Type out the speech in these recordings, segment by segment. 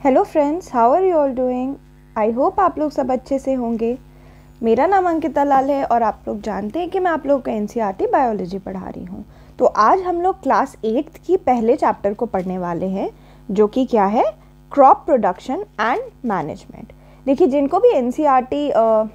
Hello friends, how are you all doing. I hope आप लोग सब अच्छे से होंगे। मेरा नाम अंकिता लाल है और आप लोग जानते हैं कि मैं आप लोग को एनसीईआरटी बायोलॉजी पढ़ा रही हूँ। तो आज हम लोग क्लास 8 की पहले चैप्टर को पढ़ने वाले हैं, जो कि क्या है, क्रॉप प्रोडक्शन एंड मैनेजमेंट। देखिए, जिनको भी एनसीईआरटी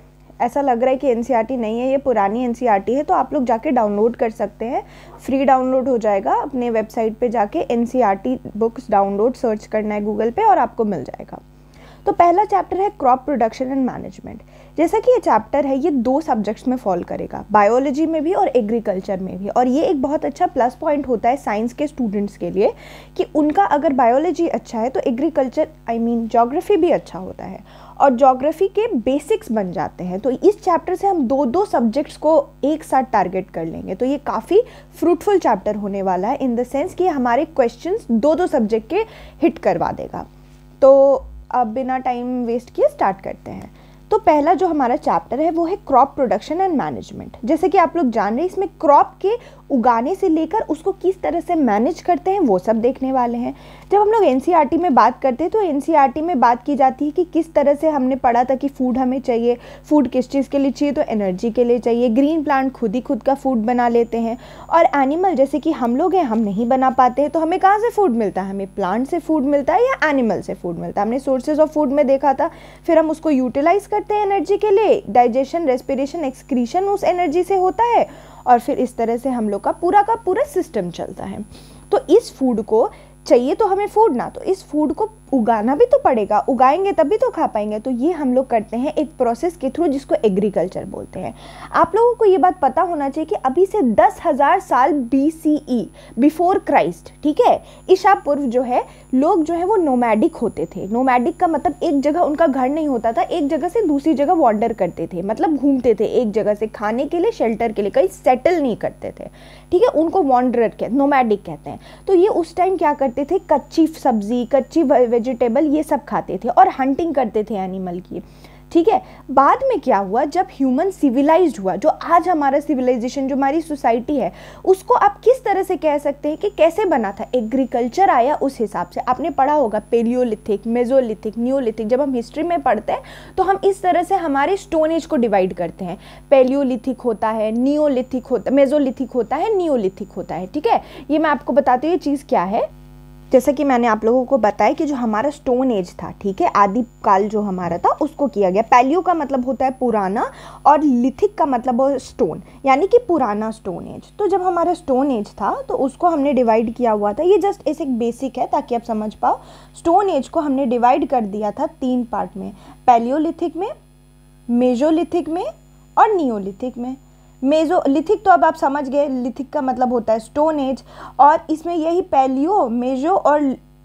ऐसा लग रहा है कि एनसीईआरटी नहीं है, ये पुरानी एनसीईआरटी है, तो आप लोग जाके डाउनलोड कर सकते हैं। फ्री डाउनलोड हो जाएगा। अपने वेबसाइट पे जाके एनसीईआरटी बुक्स डाउनलोड सर्च करना है गूगल पे और आपको मिल जाएगा। तो पहला चैप्टर है क्रॉप प्रोडक्शन एंड मैनेजमेंट। जैसा कि ये चैप्टर है, ये 2 सब्जेक्ट्स में फॉल करेगा, बायोलॉजी में भी और एग्रीकल्चर में भी। और ये एक बहुत अच्छा प्लस पॉइंट होता है साइंस के स्टूडेंट्स के लिए कि उनका अगर बायोलॉजी अच्छा है तो एग्रीकल्चर ज्योग्राफी भी अच्छा होता है और ज्योग्राफी के बेसिक्स बन जाते हैं। तो इस चैप्टर से हम 2 सब्जेक्ट्स को एक साथ टारगेट कर लेंगे, तो ये काफ़ी फ्रूटफुल चैप्टर होने वाला है, इन द सेंस कि हमारे क्वेश्चंस 2 सब्जेक्ट के हिट करवा देगा। तो अब बिना टाइम वेस्ट किए स्टार्ट करते हैं। तो पहला जो हमारा चैप्टर है वो है क्रॉप प्रोडक्शन एंड मैनेजमेंट। जैसे कि आप लोग जान रहे हैं, इसमें क्रॉप के उगाने से लेकर उसको किस तरह से मैनेज करते हैं वो सब देखने वाले हैं। जब हम लोग एनसीईआरटी में बात करते हैं तो एनसीईआरटी में बात की जाती है कि किस तरह से हमने पढ़ा था कि फूड हमें चाहिए। फूड किस चीज़ के लिए चाहिए, तो एनर्जी के लिए चाहिए। ग्रीन प्लांट खुद ही खुद का फूड बना लेते हैं और एनिमल जैसे कि हम लोग हैं, हम नहीं बना पाते हैं, तो हमें कहाँ से फूड मिलता है, हमें प्लांट से फूड मिलता है या एनिमल से फूड मिलता है। हमने सोर्सेज ऑफ फूड में देखा था, फिर हम उसको यूटिलाइज करते हैं एनर्जी के लिए। डाइजेशन, रेस्पिरेशन, एक्सक्रीशन उस एनर्जी से होता है और फिर इस तरह से हम लोग का पूरा सिस्टम चलता है। तो इस फूड को चाहिए तो हमें फूड ना, तो इस फूड को उगाना भी तो पड़ेगा, उगाएंगे तभी तो खा पाएंगे। तो ये हम लोग करते हैं एक प्रोसेस के थ्रू जिसको एग्रीकल्चर बोलते हैं। आप लोगों को ये बात पता होना चाहिए कि अभी से 10,000 साल BCE, बिफोर क्राइस्ट, ठीक है, ईसा पूर्व जो है, लोग जो है वो नोमैडिक होते थे। नोमैडिक का मतलब एक जगह उनका घर नहीं होता था, एक जगह से दूसरी जगह वॉन्डर करते थे, मतलब घूमते थे एक जगह से खाने के लिए, शेल्टर के लिए, कहीं सेटल नहीं करते थे, ठीक है। उनको वॉन्डरर नोमैडिक कहते हैं। तो ये उस टाइम क्या करते थे, कच्ची सब्जी, कच्ची वेजिटेबल ये सब खाते थे और हंटिंग करते थे एनिमल की, ठीक है। बाद में क्या हुआ, जब ह्यूमन सिविलाइज्ड हुआ, जो आज हमारा सिविलाइजेशन, जो हमारी सोसाइटी है, उसको आप किस तरह से कह सकते हैं कि कैसे बना था, एग्रीकल्चर आया उस हिसाब से। आपने पढ़ा होगा पेलियोलिथिक, मेजोलिथिक, नियोलिथिक। जब हम हिस्ट्री में पढ़ते हैं तो हम इस तरह से हमारे स्टोन एज को डिवाइड करते हैं। पेलियोलिथिक होता है, नियोलिथिक होता, मेजोलिथिक होता है, नियोलिथिक होता है, ठीक है। ये मैं आपको बताती हूँ ये चीज़ क्या है। जैसा कि मैंने आप लोगों को बताया कि जो हमारा स्टोन एज था, ठीक है, आदि काल जो हमारा था उसको किया गया। पैलियो का मतलब होता है पुराना और लिथिक का मतलब है स्टोन, यानी कि पुराना स्टोन एज। तो जब हमारा स्टोन एज था तो उसको हमने डिवाइड किया हुआ था। ये जस्ट ऐसे एक बेसिक है ताकि आप समझ पाओ। स्टोन एज को हमने डिवाइड कर दिया था 3 पार्ट में, पैलियोलिथिक में, मेजोलिथिक में और नियोलिथिक में। मेजोलिथिक तो अब आप समझ गए, लिथिक का मतलब होता है स्टोन एज, और इसमें यही पैलियो, मेजो और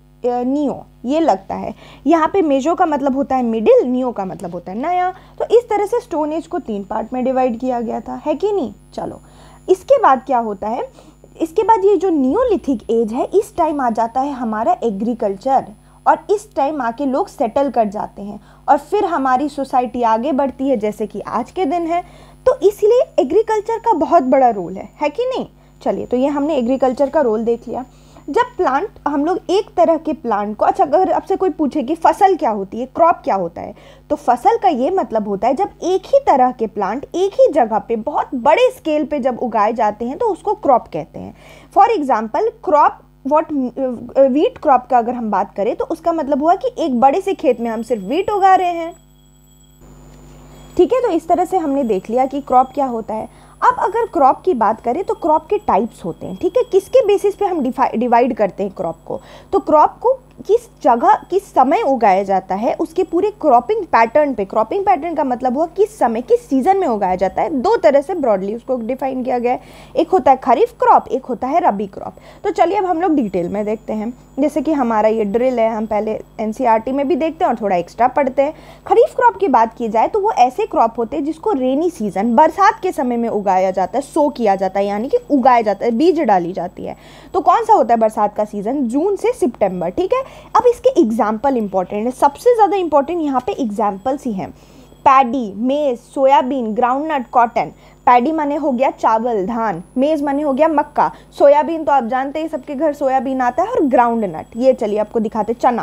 नियो ये लगता है। यहाँ पे मेजो का मतलब होता है मिडिल, नियो का मतलब होता है नया। तो इस तरह से स्टोन एज को 3 पार्ट में डिवाइड किया गया था, है कि नहीं। चलो, इसके बाद क्या होता है, इसके बाद ये जो नियोलिथिक एज है, इस टाइम आ जाता है हमारा एग्रीकल्चर, और इस टाइम आके लोग सेटल कर जाते हैं और फिर हमारी सोसाइटी आगे बढ़ती है जैसे कि आज के दिन है। तो इसलिए एग्रीकल्चर का बहुत बड़ा रोल है कि नहीं। चलिए, तो ये हमने एग्रीकल्चर का रोल देख लिया। जब प्लांट, हम लोग एक तरह के प्लांट को, अच्छा अगर आपसे कोई पूछे कि फसल क्या होती है, क्रॉप क्या होता है, तो फसल का ये मतलब होता है जब एक ही तरह के प्लांट एक ही जगह पे बहुत बड़े स्केल पे जब उगाए जाते हैं तो उसको क्रॉप कहते हैं। For example, crop wheat crop का अगर हम बात करें तो उसका मतलब हुआ कि एक बड़े से खेत में हम सिर्फ वीट उगा रहे हैं, ठीक है। तो इस तरह से हमने देख लिया कि क्रॉप क्या होता है। अब अगर क्रॉप की बात करें तो क्रॉप के टाइप्स होते हैं, ठीक है। किसके बेसिस पे हम डिवाइड करते हैं क्रॉप को, तो क्रॉप को किस जगह किस समय उगाया जाता है उसके पूरे क्रॉपिंग पैटर्न पे। क्रॉपिंग पैटर्न का मतलब हुआ किस समय, किस सीजन में उगाया जाता है। 2 तरह से ब्रॉडली उसको डिफाइन किया गया है, एक होता है खरीफ क्रॉप, एक होता है रबी क्रॉप। तो चलिए अब हम लोग डिटेल में देखते हैं। जैसे कि हमारा ये ड्रिल है, हम पहले एनसीईआरटी में भी देखते हैं और थोड़ा एक्स्ट्रा पढ़ते हैं। खरीफ क्रॉप की बात की जाए तो वो ऐसे क्रॉप होते हैं जिसको रेनी सीजन, बरसात के समय में उगाया जाता है, सो किया जाता है, यानी कि उगाया जाता है, बीज डाली जाती है। तो कौन सा होता है बरसात का सीजन, जून से सितंबर, ठीक है। अब इसके एग्जाम्पल इंपॉर्टेंट है, सबसे ज़्यादा इंपॉर्टेंट यहाँ पे एग्जाम्पल्स ही हैं। पैडी, मेज, सोयाबीन, ग्राउंडनट, कॉटन। पैडी माने हो गया चावल, धान, मेज माने हो गया मक्का, सोयाबीन तो आप जानते हैं सबके घर सोयाबीन आता है, और ग्राउंडनट, ये चलिए आपको दिखाते चना,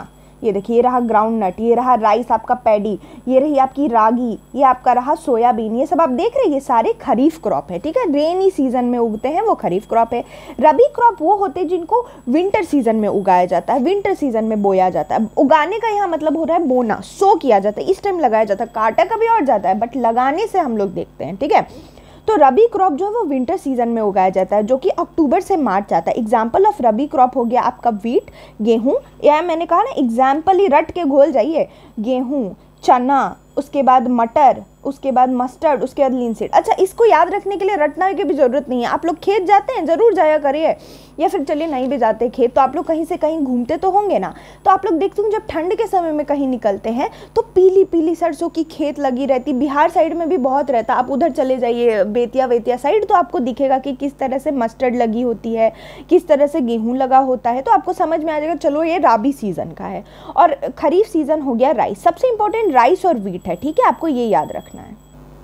ये देखिए, ये रहा ग्राउंड नट, ये रहा राइस आपका पैडी, ये रही आपकी रागी, ये आपका रहा सोयाबीन। ये सब आप देख रहे हैं, ये सारे खरीफ क्रॉप है, ठीक है, रेनी सीजन में उगते हैं, वो खरीफ क्रॉप है। रबी क्रॉप वो होते हैं जिनको विंटर सीजन में उगाया जाता है, विंटर सीजन में बोया जाता है। उगाने का यहाँ मतलब हो रहा है बोना, सो किया जाता है, इस टाइम लगाया जाता है। काटा कभी और जाता है, बट लगाने से हम लोग देखते हैं, ठीक है। तो रबी क्रॉप जो है वो विंटर सीजन में उगाया जाता है, जो कि अक्टूबर से मार्च आता है। एग्जाम्पल ऑफ रबी क्रॉप हो गया आपका वीट, गेहूं, या मैंने कहा ना एग्जाम्पल ही रट के घोल जाइए, गेहूं, चना, उसके बाद मटर, उसके बाद मस्टर्ड, उसके बाद लिनसीड। अच्छा, इसको याद रखने के लिए रटने की भी ज़रूरत नहीं है। आप लोग खेत जाते हैं, ज़रूर जाया करिए, या फिर चलिए नहीं भी जाते खेत तो आप लोग कहीं से कहीं घूमते तो होंगे ना। तो आप लोग देखते होंगे जब ठंड के समय में कहीं निकलते हैं तो पीली पीली सरसों की खेत लगी रहती। बिहार साइड में भी बहुत रहता, आप उधर चले जाइए बेतिया वेतिया साइड, तो आपको दिखेगा कि किस तरह से मस्टर्ड लगी होती है, किस तरह से गेहूँ लगा होता है। तो आपको समझ में आ जाएगा, चलो ये राबी सीज़न का है। और खरीफ सीज़न हो गया राइस, सबसे इंपॉर्टेंट राइस और वीट है, ठीक है, आपको ये याद रखना है।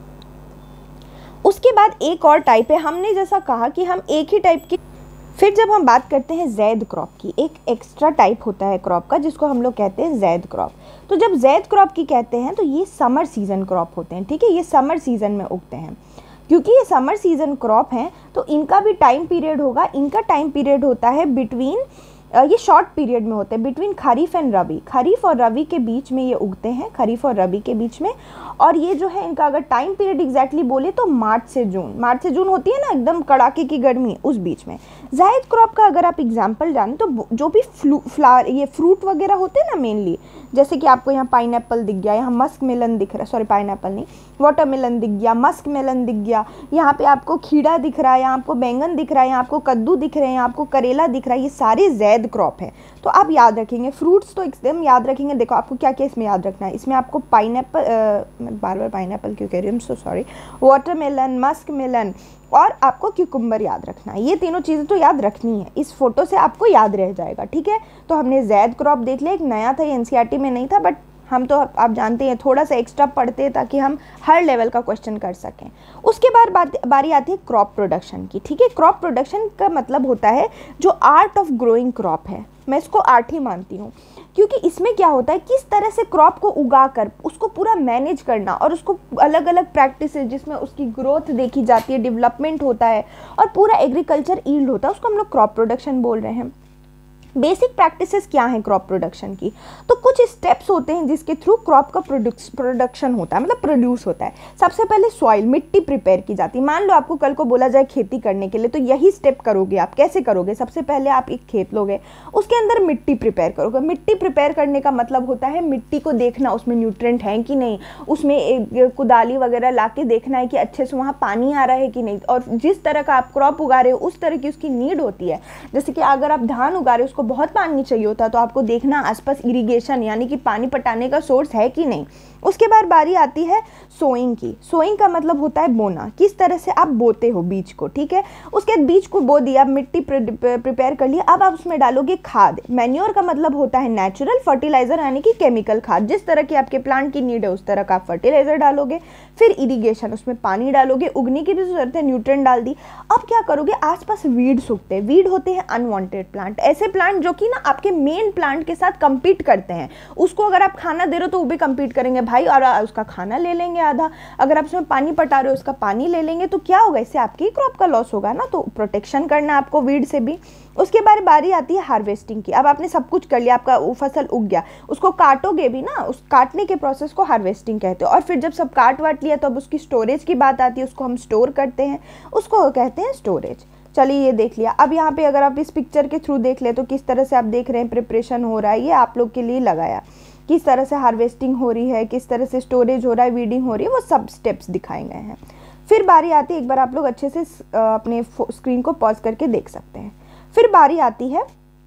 उसके बाद एक और टाइप है, हमने जैसा कहा कि हम एक ही टाइप की, फिर जब हम बात करते हैं जैद क्रॉप की, एक एक्स्ट्रा टाइप होता है क्रॉप का जिसको हम लोग कहते हैं जैद क्रॉप। तो जब जैद क्रॉप की कहते हैं तो ये समर सीजन क्रॉप होते हैं, ठीक है, ये समर सीजन में उगते हैं। क्योंकि ये समर सीजन क्रॉप हैं तो इनका भी टाइम पीरियड होगा, इनका टाइम पीरियड होता है बिटवीन, ये शॉर्ट पीरियड में होते हैं, बिटवीन खरीफ एंड रबी, खरीफ और रबी के बीच में ये उगते हैं, खरीफ और रबी के बीच में। और ये जो है इनका अगर टाइम पीरियड एग्जैक्टली बोले तो मार्च से जून होती है ना एकदम कड़ाके की गर्मी, उस बीच में। जायद क्रॉप का अगर आप एग्जांपल जाने तो जो भी फ्लावर, ये फ्रूट वगैरह होते हैं ना मेनली, जैसे कि आपको यहाँ पाइनएप्पल दिख गया, यहाँ मस्क मेलन दिख रहा है, सॉरी पाइनएप्पल नहीं, वाटरमेलन दिख गया, मस्क मेलन दिख गया, यहाँ पे आपको खीरा दिख रहा है, यहाँ आपको बैंगन दिख रहा है, यहाँ आपको कद्दू दिख रहे हैं, यहाँ आपको करेला दिख रहा है, ये सारे जैद क्रॉप है। तो आप याद रखेंगे, फ्रूट्स तो एकदम याद रखेंगे। देखो आपको क्या क्या इसमें याद रखना है, इसमें आपको पाइनएप्पल, बार बार पाइनएप्पल क्यों कह रही हूँ, so sorry, watermelon, musk melon और आपको क्यूकम्बर याद रखना है। ये तीनों चीज़ें तो याद रखनी है, इस फोटो से आपको याद रह जाएगा, ठीक है। तो हमने जैद क्रॉप देख लिया, एक नया था, ये एनसीईआरटी में नहीं था, बट हम तो आप जानते हैं थोड़ा सा एक्स्ट्रा पढ़ते हैं ताकि हम हर लेवल का क्वेश्चन कर सकें। उसके बाद बारी आती है क्रॉप प्रोडक्शन की, ठीक है। क्रॉप प्रोडक्शन का मतलब होता है जो आर्ट ऑफ ग्रोइंग क्रॉप है, मैं इसको आर्ट ही मानती हूँ, क्योंकि इसमें क्या होता है, किस तरह से क्रॉप को उगा कर उसको पूरा मैनेज करना और उसको अलग अलग प्रैक्टिसेस जिसमें उसकी ग्रोथ देखी जाती है, डेवलपमेंट होता है और पूरा एग्रीकल्चर ईल्ड होता है, उसको हम लोग क्रॉप प्रोडक्शन बोल रहे हैं। बेसिक प्रैक्टिसेस क्या हैं क्रॉप प्रोडक्शन की, तो कुछ स्टेप्स होते हैं जिसके थ्रू क्रॉप का प्रोडक्शन होता है, मतलब प्रोड्यूस होता है। सबसे पहले सॉइल, मिट्टी प्रिपेयर की जाती है। मान लो आपको कल को बोला जाए खेती करने के लिए, तो यही स्टेप करोगे आप। कैसे करोगे, सबसे पहले आप एक खेत लोगे, उसके अंदर मिट्टी प्रिपेयर करोगे। मिट्टी प्रिपेयर करने का मतलब होता है मिट्टी को देखना, उसमें न्यूट्रेंट हैं कि नहीं, उसमें कुदाली वगैरह ला के देखना है कि अच्छे से वहाँ पानी आ रहा है कि नहीं, और जिस तरह का आप क्रॉप उगा रहे हो उस तरह की उसकी नीड होती है। जैसे कि अगर आप धान उगा रहे हो, उसको बहुत पानी चाहिए होता है, तो आपको देखना आसपास इरिगेशन यानी कि पानी पटाने का सोर्स है कि नहीं। उसके बाद बारी आती है सोइंग की। सोइंग का मतलब होता है बोना, किस तरह से आप बोते हो बीज को, ठीक है। उसके बाद बीज को बो दिया, मिट्टी प्रिपेयर कर लिया, अब आप उसमें डालोगे खाद। मैन्योर का मतलब होता है नेचुरल, फर्टिलाइजर यानी कि केमिकल खाद, जिस तरह की आपके प्लांट की नीड है उस तरह का आप फर्टिलाइजर डालोगे। फिर इरिगेशन, उसमें पानी डालोगे, उगने की भी जरूरत है, न्यूट्रिएंट डाल दी। अब क्या करोगे, आसपास वीड्स उगते हैं। वीड होते हैं अनवांटेड प्लांट, ऐसे प्लांट जो कि ना आपके मेन प्लांट के साथ कंपीट करते हैं। उसको अगर आप खाना दे रहे हो तो वो भी कंपीट करेंगे भाई, और उसका खाना ले लेंगे आधा। अगर आप उसमें पानी पटा रहे हो उसका पानी ले लेंगे, तो क्या होगा, इससे आपकी क्रॉप का लॉस होगा ना। तो प्रोटेक्शन करना आपको वीड से भी। उसके बाद बारी आती है हार्वेस्टिंग की। अब आपने सब कुछ कर लिया, आपका वो फसल उग गया, उसको काटोगे भी ना, उस काटने के प्रोसेस को हार्वेस्टिंग कहते हैं। और फिर जब सब काट वाट लिया तो अब उसकी स्टोरेज की बात आती है, उसको हम स्टोर करते हैं, उसको कहते हैं स्टोरेज। चलिए ये देख लिया। अब यहाँ पे अगर आप इस पिक्चर के थ्रू देख ले तो किस तरह से आप देख रहे हैं प्रिपरेशन हो रहा है, ये आप लोग के लिए लगाया, किस तरह से हार्वेस्टिंग हो रही है, किस तरह से स्टोरेज हो रहा है, वीडिंग हो रही है, वो सब स्टेप्स दिखाए गए हैं। फिर बारी आती है, एक बार आप लोग अच्छे से अपने स्क्रीन को पॉज करके देख सकते हैं। फिर बारी आती है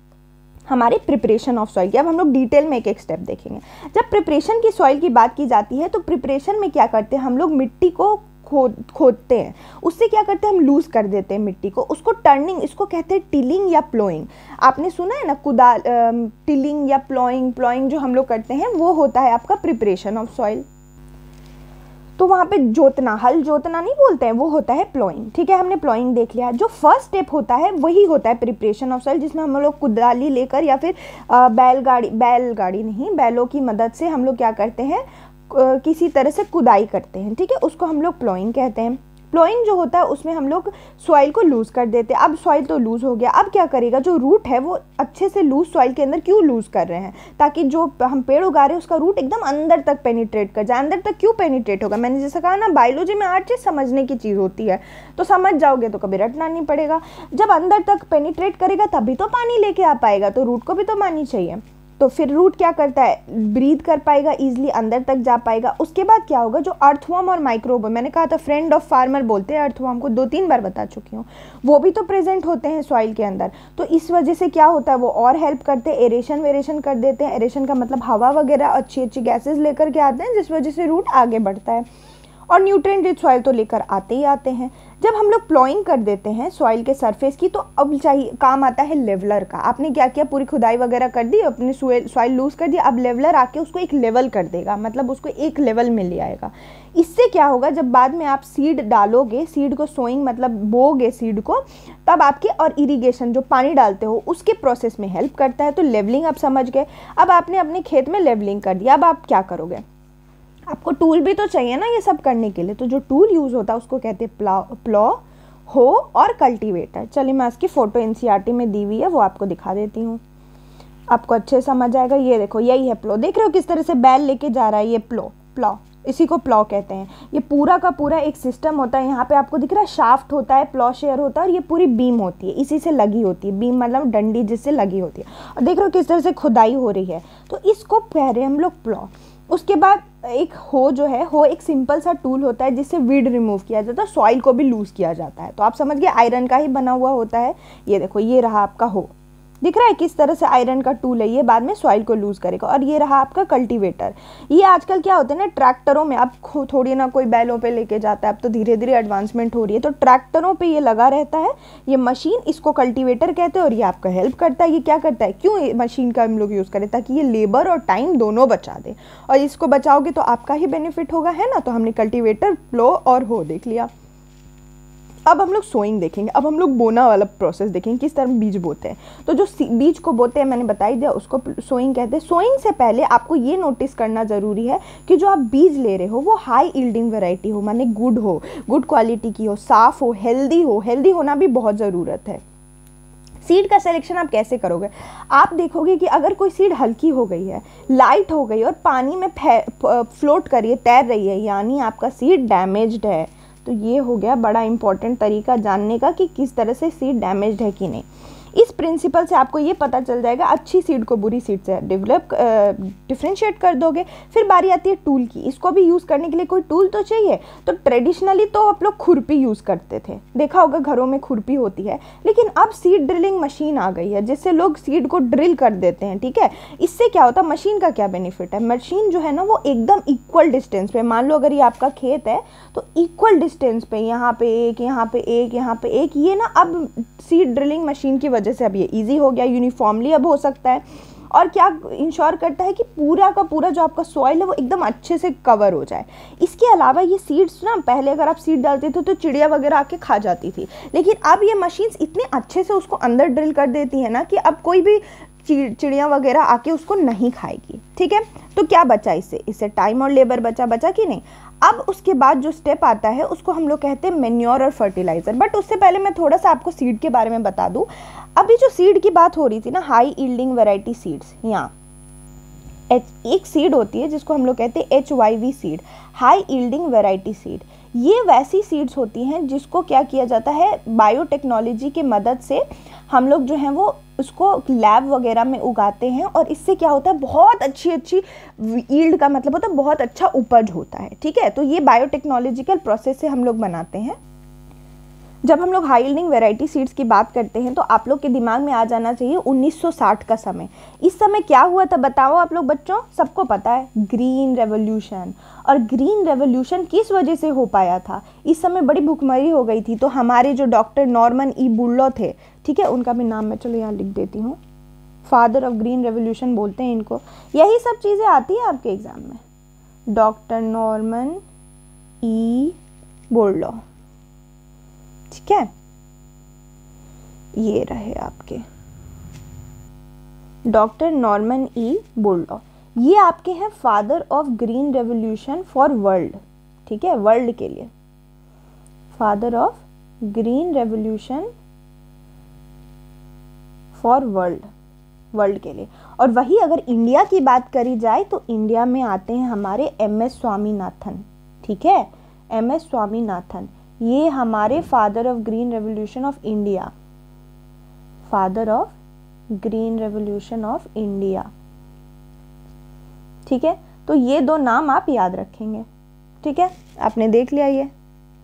हमारे प्रिपरेशन ऑफ सॉइल की। अब हम लोग डिटेल में एक एक स्टेप देखेंगे। जब प्रिपरेशन की सॉइल की बात की जाती है तो प्रिपरेशन में क्या करते हैं, हम लोग मिट्टी को खोदते हैं, उससे क्या करते हैं, हम लूज कर देते हैं मिट्टी को, उसको टर्निंग, इसको कहते हैं टिलिंग या प्लोइंग। आपने सुना है ना टिलिंग या प्लोइंग जो हम लोग करते हैं वो होता है आपका प्रिपरेशन ऑफ सॉइल। तो वहाँ पे जोतना, हल जोतना नहीं बोलते हैं, वो होता है प्लॉइंग। ठीक है, हमने प्लॉइंग देख लिया। जो फर्स्ट स्टेप होता है वही होता है प्रिपरेशन ऑफ सॉइल, जिसमें हम लोग कुदाली लेकर या फिर बैलगाड़ी नहीं, बैलों की मदद से हम लोग क्या करते हैं, किसी तरह से खुदाई करते हैं। ठीक है, उसको हम लोग प्लॉइंग कहते हैं। प्लॉइंग जो होता है उसमें हम लोग सॉइल को लूज़ कर देते हैं। अब सॉइल तो लूज़ हो गया, अब क्या करेगा, जो रूट है वो अच्छे से लूज़ सॉइल के अंदर क्यों लूज़ कर रहे हैं, ताकि जो हम पेड़ उगा रहे हैं उसका रूट एकदम अंदर तक पेनिट्रेट कर जाए। अंदर तक क्यों पेनिट्रेट होगा, मैंने जैसा कहा ना, बायोलॉजी में हर चीज़ समझने की चीज़ होती है, तो समझ जाओगे तो कभी रटना नहीं पड़ेगा। जब अंदर तक पेनिट्रेट करेगा तभी तो पानी लेके आ पाएगा, तो रूट को भी तो पानी चाहिए। तो फिर रूट क्या करता है, ब्रीथ कर पाएगा, ईजिली अंदर तक जा पाएगा। उसके बाद क्या होगा, जो अर्थवर्म और माइक्रोब, मैंने कहा था फ्रेंड ऑफ फार्मर बोलते हैं अर्थवर्म को, 2-3 बार बता चुकी हूँ, वो भी तो प्रेजेंट होते हैं सॉइल के अंदर। तो इस वजह से क्या होता है, वो और हेल्प करते हैं, एरेशन वेरेशन कर देते हैं। एरेशन का मतलब हवा वगैरह अच्छी अच्छी गैसेज लेकर के आते हैं, जिस वजह से रूट आगे बढ़ता है। और न्यूट्रिएंट रिच सॉइल तो लेकर आते ही आते हैं। जब हम लोग प्लॉइंग कर देते हैं सॉइल के सरफेस की, तो अब चाहिए, काम आता है लेवलर का। आपने क्या किया, पूरी खुदाई वगैरह कर दी, अपने सॉइल लूज कर दिया, अब लेवलर आके उसको एक लेवल कर देगा, मतलब उसको एक लेवल में ले आएगा। इससे क्या होगा, जब बाद में आप सीड डालोगे, सीड को सोइंग मतलब बोगे सीड को, तब आपके, और इरिगेशन जो पानी डालते हो उसके प्रोसेस में हेल्प करता है। तो लेवलिंग आप समझ गए। अब आपने अपने खेत में लेवलिंग कर दिया, अब आप क्या करोगे, आपको टूल भी तो चाहिए ना ये सब करने के लिए। तो जो टूल यूज़ होता है उसको कहते हैं प्लॉ, हो और कल्टीवेटर। चलिए मैं इसकी फ़ोटो एनसीईआरटी में दी हुई है, वो आपको दिखा देती हूँ, आपको अच्छे समझ आएगा। ये देखो, यही है प्लॉ, देख रहे हो किस तरह से बैल लेके जा रहा है, ये प्लॉ, इसी को प्लॉ कहते हैं। ये पूरा का पूरा एक सिस्टम होता है। यहाँ पे आपको दिख रहा है शाफ्ट होता है, प्लॉ शेयर होता है, और ये पूरी बीम होती है, इसी से लगी होती है। बीम मतलब डंडी जिससे लगी होती है, और देख रहे हो किस तरह से खुदाई हो रही है, तो इसको कह रहे हैं हम लोग प्लॉ। उसके बाद एक हो जो है, हो एक सिंपल सा टूल होता है जिससे वीड रिमूव किया जाता है, सॉइल को भी लूज़ किया जाता है। तो आप समझ गए, आयरन का ही बना हुआ होता है। ये देखो, ये रहा आपका हो, दिख रहा है किस तरह से आयरन का टूल है, ये बाद में सॉइल को लूज़ करेगा। और ये रहा आपका कल्टीवेटर। ये आजकल क्या होता है ना, ट्रैक्टरों में, अब थोड़ी ना कोई बैलों पे लेके जाता है, अब तो धीरे धीरे एडवांसमेंट हो रही है, तो ट्रैक्टरों पे ये लगा रहता है ये मशीन, इसको कल्टीवेटर कहते हैं। और ये आपका हेल्प करता है। ये क्या करता है, क्यों मशीन का हम लोग यूज़ करें, ताकि ये लेबर और टाइम दोनों बचा दे, और इसको बचाओगे तो आपका ही बेनिफिट होगा, है ना। तो हमने कल्टीवेटर, प्लो और हो देख लिया। अब हम लोग सोइंग देखेंगे। अब हम लोग बोना वाला प्रोसेस देखेंगे, किस तरह बीज बोते हैं। तो जो बीज को बोते हैं, मैंने बता ही दिया, उसको सोइंग कहते हैं। सोइंग से पहले आपको ये नोटिस करना ज़रूरी है कि जो आप बीज ले रहे हो वो हाई यील्डिंग वैरायटी हो, माने गुड हो, गुड क्वालिटी की हो, साफ़ हो, हेल्दी हो। हेल्दी होना भी बहुत ज़रूरत है। सीड का सिलेक्शन आप कैसे करोगे, आप देखोगे कि अगर कोई सीड हल्की हो गई है, लाइट हो गई और पानी में फ्लोट कर रही है, तैर रही है, यानी आपका सीड डैमेज्ड है। तो ये हो गया बड़ा इंपॉर्टेंट तरीका जानने का कि किस तरह से सीड डैमेज्ड है कि नहीं। इस प्रिंसिपल से आपको ये पता चल जाएगा, अच्छी सीड को बुरी सीड से डिफ्रेंशिएट कर दोगे। फिर बारी आती है टूल की। इसको भी यूज़ करने के लिए कोई टूल तो चाहिए। तो ट्रेडिशनली तो आप लोग खुरपी यूज़ करते थे, देखा होगा घरों में खुरपी होती है, लेकिन अब सीड ड्रिलिंग मशीन आ गई है जिससे लोग सीड को ड्रिल कर देते हैं। ठीक है, इससे क्या होता है, मशीन का क्या बेनिफिट है, मशीन जो है ना वो एकदम इक्वल डिस्टेंस पे, मान लो अगर ये आपका खेत है तो इक्वल डिस्टेंस पे, यहाँ पे एक, यहाँ पे एक, यहाँ पे एक, ये ना अब सीड ड्रिलिंग मशीन की वजह से अब ये इजी हो गया, यूनिफॉर्मली अब हो सकता है। और क्या इंश्योर करता है कि पूरा का पूरा जो आपका सॉइल है वो एकदम अच्छे से कवर हो जाए। इसके अलावा ये सीड्स ना, पहले अगर आप सीड डालते थे तो चिड़िया वगैरह आके खा जाती थी, लेकिन अब ये मशीन्स इतने अच्छे से उसको अंदर ड्रिल कर देती है ना कि अब कोई भी चिड़िया वगैरह आके उसको नहीं खाएगी। ठीक है, तो क्या बचा इससे टाइम और लेबर बचा कि नहीं। अब उसके बाद जो स्टेप आता है उसको हम लोग कहते हैं मेन्योर और फर्टिलाइजर। बट उससे पहले मैं थोड़ा सा आपको सीड के बारे में बता दूं। अभी जो सीड की बात हो रही थी ना, हाई यील्डिंग वैरायटी सीड्स, यहाँ एक सीड होती है जिसको हम लोग कहते हैं HYV seed, high yielding variety seed. ये वैसी सीड्स होती हैं जिसको क्या किया जाता है, बायोटेक्नोलॉजी की मदद से हम लोग जो हैं वो उसको लैब वगैरह में उगाते हैं, और इससे क्या होता है, बहुत अच्छी यील्ड का मतलब होता है बहुत अच्छा उपज होता है। ठीक है, तो ये बायोटेक्नोलॉजिकल प्रोसेस से हम लोग बनाते हैं। जब हम लोग हाई यील्डिंग वैरायटी सीड्स की बात करते हैं तो आप लोग के दिमाग में आ जाना चाहिए 1960 का समय। इस समय क्या हुआ था बताओ आप लोग बच्चों, सबको पता है, ग्रीन रेवोल्यूशन। और ग्रीन रेवोल्यूशन किस वजह से हो पाया था, इस समय बड़ी भुखमरी हो गई थी। तो हमारे जो डॉक्टर नॉर्मन ई बुल्लो थे, ठीक है, उनका भी नाम मैं चलो यहाँ लिख देती हूँ, फादर ऑफ ग्रीन रेवोल्यूशन बोलते हैं इनको। यही सब चीज़ें आती है आपके एग्जाम में, डॉक्टर नॉर्मन ई बोरलॉ, ठीक है, ये रहे आपके डॉक्टर नॉर्मन ई बोरलॉ। ये आपके हैं father of green revolution for world, ठीक है, वर्ल्ड के लिए, father of green revolution for world, world के लिए। और वही अगर इंडिया की बात करी जाए तो इंडिया में आते हैं हमारे एम.एस. स्वामीनाथन, ठीक है, एम.एस. स्वामीनाथन, ये हमारे father of green revolution of India, father of green revolution of India, ठीक है। तो ये दो नाम आप याद रखेंगे, ठीक है, आपने देख लिया ये।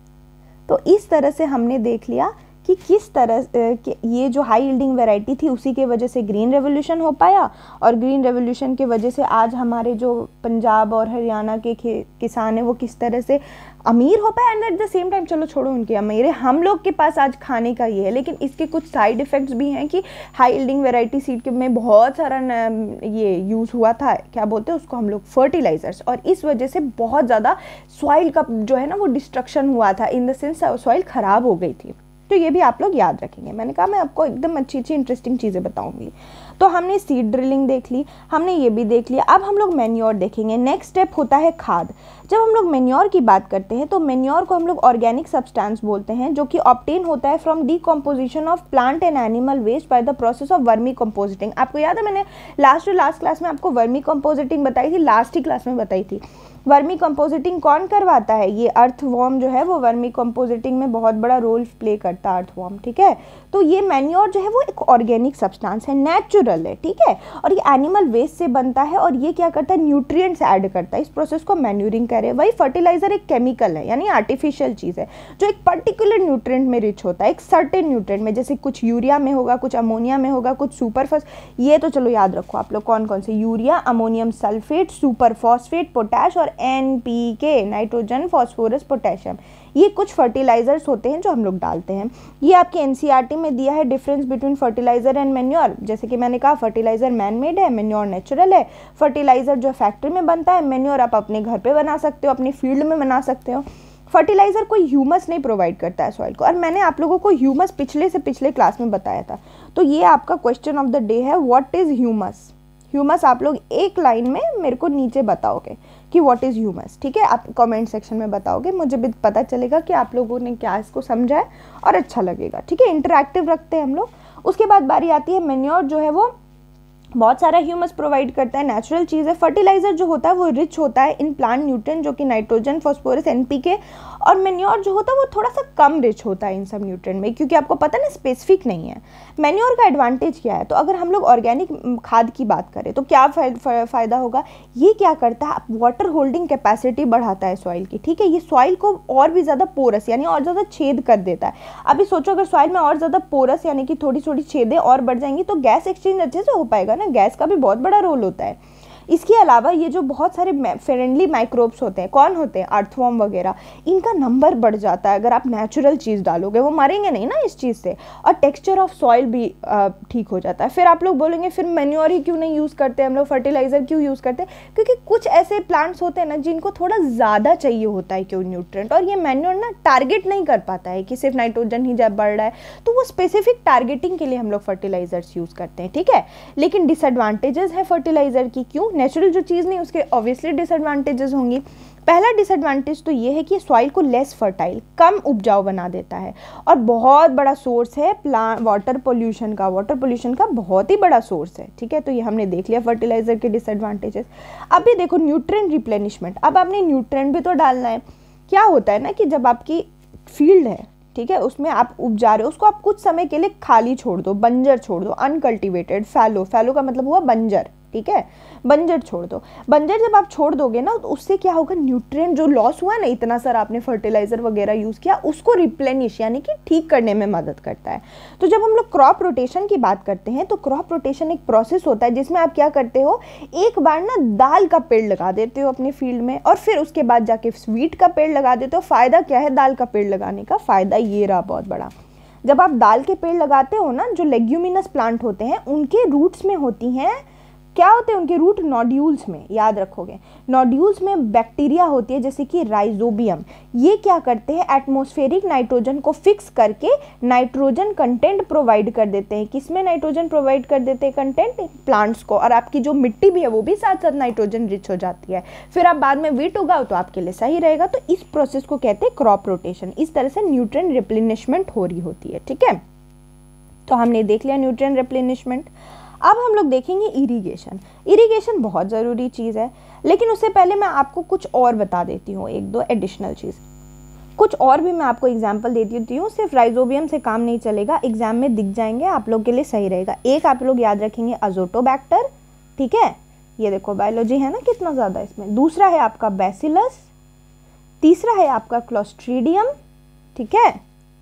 तो इस तरह से हमने देख लिया कि किस तरह ये जो हाई यील्डिंग वैरायटी थी उसी के वजह से ग्रीन रेवोल्यूशन हो पाया, और ग्रीन रेवोल्यूशन के वजह से आज हमारे जो पंजाब और हरियाणा के किसान हैं वो किस तरह से अमीर हो पाए। And at the same time, चलो छोड़ो उनके अमीर है, हम लोग के पास आज खाने का ये है, लेकिन इसके कुछ साइड इफ़ेक्ट्स भी हैं कि हाई यील्डिंग वैरायटी सीड में बहुत सारा ये यूज़ हुआ था, क्या बोलते हैं उसको हम लोग, फर्टिलाइजर्स, और इस वजह से बहुत ज़्यादा सॉइल का जो है ना वो डिस्ट्रक्शन हुआ था, इन द सेंस सॉइल ख़राब हो गई थी। तो ये भी आप लोग याद रखेंगे। मैंने कहा मैं आपको एकदम अच्छी अच्छी इंटरेस्टिंग चीज़ें बताऊंगी। तो हमने सीड ड्रिलिंग देख ली, हमने ये भी देख लिया। अब हम लोग मैन्योर देखेंगे। नेक्स्ट स्टेप होता है खाद। जब हम लोग मैन्योर की बात करते हैं तो मैन्योर को हम लोग ऑर्गेनिक सब्सटेंस बोलते हैं, जो कि ऑब्टेन होता है from decomposition of plant and animal waste by the process of vermicomposting. आपको याद है मैंने लास्ट क्लास में आपको वर्मी कंपोजिटिंग बताई थी, लास्ट ही क्लास में बताई थी। वर्मी कंपोजिटिंग कौन करवाता है? ये अर्थवॉर्म जो है वो वर्मी कंपोजिटिंग में बहुत बड़ा रोल प्ले करता है, अर्थवॉर्म, ठीक है। तो ये मैन्योर जो है वो एक ऑर्गेनिक सब्सटेंस है, नेचुरल है, ठीक है, और ये एनिमल वेस्ट से बनता है, और ये क्या करता है, न्यूट्रिएंट्स ऐड करता है। इस प्रोसेस को मैन्यूरिंग कह रहे हैं। वही फर्टिलाइजर एक केमिकल है, यानी आर्टिफिशियल चीज़ है जो एक पर्टिकुलर न्यूट्रिएंट में रिच होता है, एक सर्टेन न्यूट्रिएंट में, जैसे कुछ यूरिया में होगा, कुछ अमोनिया में होगा, कुछ सुपरफॉस। ये तो चलो याद रखो आप लोग कौन कौन से, urea, ammonium sulphate, super phosphate, potash और NPK, नाइट्रोजन, फॉस्फोरस, पोटेशियम। ये कुछ फर्टिलाइजर्स होते हैं जो हम लोग डालते हैं। ये आपके NCERT में दिया है difference between fertilizer and manure. जैसे कि मैंने कहा फर्टिलाइजर मैन मेड है, मैन्योर नेचुरल है। फर्टिलाइजर जो फैक्ट्री में बनता है, मैन्योर आप अपने घर पे बना सकते हो, अपनी फील्ड में बना सकते हो। फर्टिलाइजर कोई ह्यूमस नहीं प्रोवाइड करता है सॉइल को, और मैंने आप लोगों को ह्यूमस पिछले क्लास में बताया था। तो ये आपका क्वेश्चन ऑफ द डे है, व्हाट इज ह्यूमस। ह्यूमस आप लोग एक लाइन में मेरे को नीचे बताओगे कि व्हाट इज़ ह्यूमस, ठीक है। आप कमेंट सेक्शन में बताओगे, मुझे भी पता चलेगा कि आप लोगों ने क्या इसको समझा है, और अच्छा लगेगा, ठीक है। इंटरैक्टिव रखते हैं हम लोग। उसके बाद बारी आती है मैन्योर, जो है वो बहुत सारा ह्यूमस प्रोवाइड करता है, नेचुरल चीज़ है। फर्टिलाइजर जो होता है वो रिच होता है इन प्लांट न्यूट्रिएंट, जो कि नाइट्रोजन, फॉस्फोरस, NPK, और मैन्योर जो होता है वो थोड़ा सा कम रिच होता है इन सब न्यूट्रिएंट में, क्योंकि आपको पता ना स्पेसिफिक नहीं है। मैन्योर का एडवांटेज क्या है? तो अगर हम लोग ऑर्गेनिक खाद की बात करें तो क्या फ़ायदा होगा? ये क्या करता है, वाटर होल्डिंग कैपेसिटी बढ़ाता है सॉइल की, ठीक है। ये सॉइल को और भी ज़्यादा पोरस यानी और ज़्यादा छेद कर देता है। अभी सोचो अगर सॉइल में और ज़्यादा पोरस यानी कि थोड़ी थोड़ी छेदें और बढ़ जाएंगी तो गैस एक्सचेंज अच्छे से हो पाएगा ना, गैस का भी बहुत बड़ा रोल होता है। इसके अलावा ये जो बहुत सारे फ्रेंडली माइक्रोब्स होते हैं, कौन होते हैं, अर्थवॉर्म वगैरह, इनका नंबर बढ़ जाता है अगर आप नेचुरल चीज़ डालोगे, वो मरेंगे नहीं ना इस चीज़ से। और टेक्सचर ऑफ सॉइल भी ठीक हो जाता है। फिर आप लोग बोलेंगे फिर मैन्योर ही क्यों नहीं यूज़ करते हम लोग, फर्टिलाइज़र क्यों यूज़ करते हैं? क्योंकि कुछ ऐसे प्लांट्स होते हैं ना जिनको थोड़ा ज़्यादा चाहिए होता है क्यों न्यूट्रिएंट, और ये मैन्योर ना टारगेट नहीं कर पाता है कि सिर्फ नाइट्रोजन ही जब बढ़ रहा है, तो वो स्पेसिफिक टारगेटिंग के लिए हम लोग फर्टिलाइजर्स यूज़ करते हैं, ठीक है। लेकिन डिसएडवांटेजेस है फर्टिलाइजर की, क्यों? नेचुरल जो चीज़ नहीं उसके ऑब्वियसली डिसएडवांटेजेस होंगी। पहला डिसएडवांटेज तो ये है कि सॉइल को लेस फर्टाइल, कम उपजाऊ बना देता है, और बहुत बड़ा सोर्स है वाटर पोल्यूशन का। वाटर पोल्यूशन का बहुत ही बड़ा सोर्स है, ठीक है। तो ये हमने देख लिया फर्टिलाइजर के डिसएडवांटेजेस। अब ये देखो न्यूट्रिएंट रिप्लेनिशमेंट। अब आपने न्यूट्रिएंट भी तो डालना है। क्या होता है ना कि जब आपकी फील्ड है, ठीक है, उसमें आप उपजा रहे हो, उसको आप कुछ समय के लिए खाली छोड़ दो, बंजर छोड़ दो, अनकल्टिवेटेड, फैलो का मतलब हुआ बंजर, ठीक है, बंजर छोड़ दो। बंजर जब आप छोड़ दोगे ना तो उससे क्या होगा, न्यूट्रिएंट जो लॉस हुआ ना, इतना सारा आपने फर्टिलाइजर वगैरह यूज़ किया, उसको रिप्लेनिश यानी कि ठीक करने में मदद करता है। तो जब हम लोग क्रॉप रोटेशन की बात करते हैं तो क्रॉप रोटेशन एक प्रोसेस होता है जिसमें आप क्या करते हो, एक बार ना दाल का पेड़ लगा देते हो अपने फील्ड में, और फिर उसके बाद जाके स्वीट का पेड़ लगा देते हो। फ़ायदा क्या है दाल का पेड़ लगाने का? फ़ायदा ये रहा बहुत बड़ा। जब आप दाल के पेड़ लगाते हो ना, जो लेग्यूमिनस प्लांट होते हैं उनके रूट्स में होती हैं क्या होते हैं उनके रूट? नोड्यूल्स में, याद रखोगे। नोड्यूल्स में बैक्टीरिया होती है जैसे कि राइजोबियम। ये क्या करते हैं? एटमॉस्फेरिक नाइट्रोजन को फिक्स करके नाइट्रोजन कंटेंट प्रोवाइड कर देते हैं। किसमें नाइट्रोजन प्रोवाइड कर देते हैं कंटेंट? प्लांट्स को। और आपकी जो मिट्टी भी है वो भी साथ साथ नाइट्रोजन रिच हो जाती है। फिर आप बाद में वीट उगाओ तो आपके लिए सही रहेगा। तो इस प्रोसेस को कहते हैं क्रॉप रोटेशन। इस तरह से न्यूट्रिएंट रिप्लेनिशमेंट हो रही होती है, ठीक है। तो हमने देख लिया न्यूट्रिएंट रिप्लेनिशमेंट। अब हम लोग देखेंगे इरिगेशन। इरिगेशन बहुत ज़रूरी चीज़ है, लेकिन उससे पहले मैं आपको कुछ और बता देती हूँ, एक दो एडिशनल चीज़। कुछ और भी मैं आपको एग्जांपल दे देती हूँ। सिर्फ राइजोबियम से काम नहीं चलेगा, एग्जाम में दिख जाएंगे, आप लोग के लिए सही रहेगा। एक आप लोग याद रखेंगे अजोटोबैक्टर, ठीक है, ये देखो बायोलॉजी है ना कितना ज़्यादा इसमें। दूसरा है आपका बैसिलस, तीसरा है आपका क्लोस्ट्रीडियम, ठीक है।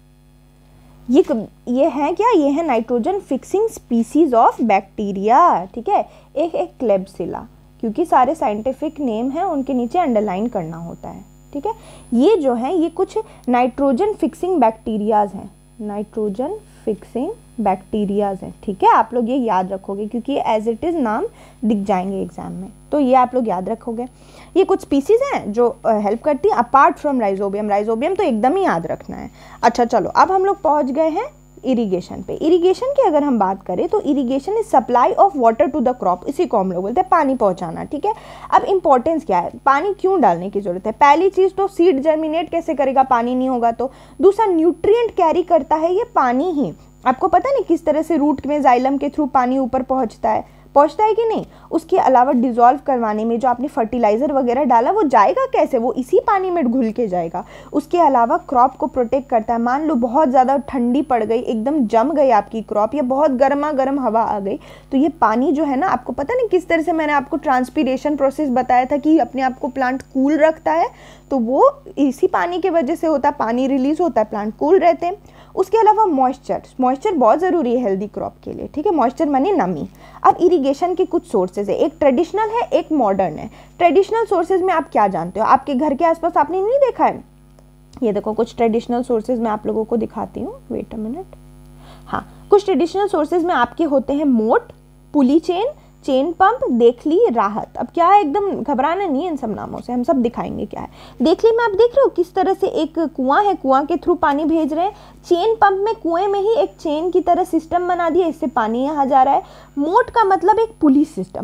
ये है क्या? ये है nitrogen fixing species of bacteria, ठीक है। एक है क्लेब्सिला, क्योंकि सारे साइंटिफिक नेम हैं उनके नीचे अंडरलाइन करना होता है, ठीक है। ये जो है ये कुछ नाइट्रोजन फिक्सिंग बैक्टीरियाज हैं, नाइट्रोजन फिक्सिंग बैक्टीरियाज हैं, ठीक है। आप लोग ये याद रखोगे क्योंकि एज इट इज़ नाम दिख जाएंगे एग्जाम में, तो ये आप लोग याद रखोगे। ये कुछ स्पीसीज हैं जो हेल्प करती हैं अपार्ट फ्रॉम राइजोबियम। राइजोबियम तो एकदम ही याद रखना है। अच्छा चलो, अब हम लोग पहुंच गए हैं इरिगेशन पे। इरिगेशन की अगर हम बात करें तो irrigation is supply of water to the crop. इसी को हम लोग बोलते हैं पानी पहुंचाना, ठीक है। अब इंपॉर्टेंस क्या है? पानी क्यों डालने की जरूरत है? पहली चीज तो सीड जर्मिनेट कैसे करेगा पानी नहीं होगा तो। दूसरा, न्यूट्रिएंट कैरी करता है ये पानी ही। आपको पता नहीं किस तरह से रूट में जाइलम के थ्रू पानी ऊपर पहुंचता है कि नहीं। उसके अलावा डिजोल्व करवाने में जो आपने फर्टिलाइजर वगैरह डाला वो जाएगा कैसे? वो इसी पानी में घुल के जाएगा। उसके अलावा क्रॉप को प्रोटेक्ट करता है। मान लो बहुत ज़्यादा ठंडी पड़ गई, एकदम जम गई आपकी क्रॉप, या बहुत गर्मा गर्म हवा आ गई, तो ये पानी जो है ना, आपको पता नहीं किस तरह से मैंने आपको ट्रांसपीरेशन प्रोसेस बताया था कि अपने आप को प्लांट कूल रखता है, तो वो इसी पानी की वजह से होता है। पानी रिलीज होता है, प्लांट कूल रहते हैं। उसके अलावा मॉइस्चर बहुत ज़रूरी है हेल्दी क्रॉप के लिए, ठीक है। मॉइस्चर माने नमी। अब इरिगेशन के कुछ सोर्सेज है, एक ट्रेडिशनल है, एक मॉडर्न है। ट्रेडिशनल सोर्सेज में आप क्या जानते हो? आपके घर के आसपास आपने नहीं देखा है? ये देखो कुछ ट्रेडिशनल सोर्सेज मैं आप लोगों को दिखाती हूँ, वेट अ मिनट। हाँ, कुछ ट्रेडिशनल सोर्सेज में आपके होते हैं मोट, पुली चेन पंप, देखली, राहत। अब क्या है, एकदम घबराना नहीं है इन सब नामों से, हम सब दिखाएंगे क्या है। देखली में आप देख रहे हो किस तरह से एक कुआं है, कुआं के थ्रू पानी भेज रहे हैं। चेन पंप में कुएं में ही एक चेन की तरह सिस्टम बना दिया, इससे पानी यहाँ जा रहा है। मोट का मतलब एक पुली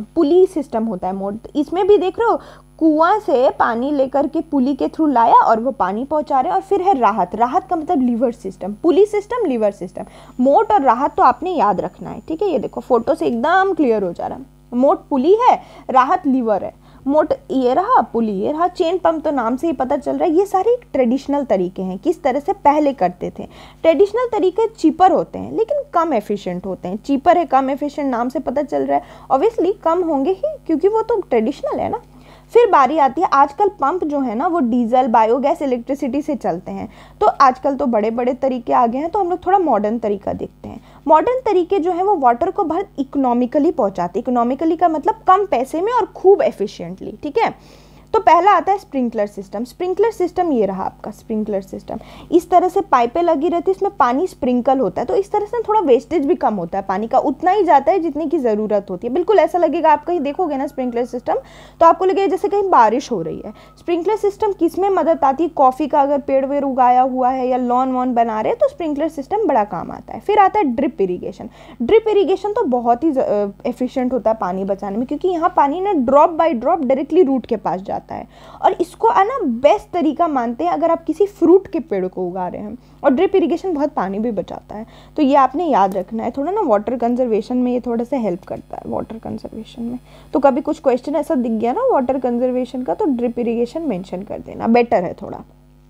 सिस्टम होता है मोट। इसमें भी देख रहे हो कुआं से पानी लेकर के पुली के थ्रू लाया और वो पानी पहुंचा रहे हैं। और फिर है राहत का मतलब lever system. Pulley system, lever system. मोट और राहत तो आपने याद रखना है, ठीक है। ये देखो फोटो से एकदम क्लियर हो जा रहा है। मोट पुली है, राहत लीवर है। मोट ये रहा, पुली ये रहा, चेन पंप तो नाम से ही पता चल रहा है। ये सारे ट्रेडिशनल तरीके हैं, किस तरह से पहले करते थे। ट्रेडिशनल तरीके चीपर होते हैं लेकिन कम एफिशिएंट होते हैं। चीपर है, कम एफिशिएंट, नाम से पता चल रहा है। ऑब्वियसली कम होंगे ही क्योंकि वो तो ट्रेडिशनल है ना। फिर बारी आती है, आजकल पंप जो है ना वो डीजल, बायोगैस, इलेक्ट्रिसिटी से चलते हैं। तो आजकल तो बड़े बड़े तरीके आ गए हैं, तो हम लोग थोड़ा मॉडर्न तरीका देखते हैं। मॉडर्न तरीके जो है वो वाटर को बहुत इकोनॉमिकली पहुंचाते। इकोनॉमिकली का मतलब कम पैसे में और खूब एफिशिएंटली, ठीक है। तो पहला आता है स्प्रिंकलर सिस्टम। स्प्रिंकलर सिस्टम ये रहा आपका स्प्रिंकलर सिस्टम। इस तरह से पाइपें लगी रहती है, इसमें पानी स्प्रिंकल होता है, तो इस तरह से थोड़ा वेस्टेज भी कम होता है पानी का। उतना ही जाता है जितनी की ज़रूरत होती है। बिल्कुल ऐसा लगेगा, आप कहीं देखोगे ना स्प्रिंकलर सिस्टम तो आपको लगेगा जैसे कहीं बारिश हो रही है। स्प्रिंकलर सिस्टम किस में मदद आती है? कॉफ़ी का अगर पेड़ वेड़ उगाया हुआ है या लॉन वॉन बना रहे हैं तो स्प्रिंकलर सिस्टम बड़ा काम आता है। फिर आता है ड्रिप इरीगेशन। ड्रिप इरीगेशन तो बहुत ही एफिशिएंट होता है पानी बचाने में, क्योंकि यहाँ पानी ना drop by drop directly root के पास जाता है। और इसको ना बेस्ट तरीका मानते हैं अगर आप किसी फ्रूट के पेड़ को उगा रहे हैं। और ड्रिप इरिगेशन बहुत पानी भी बचाता है, तो ये आपने याद रखना है। थोड़ा ना वाटर कंजर्वेशन में ये थोड़ा सा हेल्प करता है, वाटर कंजर्वेशन में। तो कभी कुछ क्वेश्चन ऐसा दिख गया ना वाटर कंजर्वेशन का, तो ड्रिप इरिगेशन मेंशन कर देना, बेटर है थोड़ा।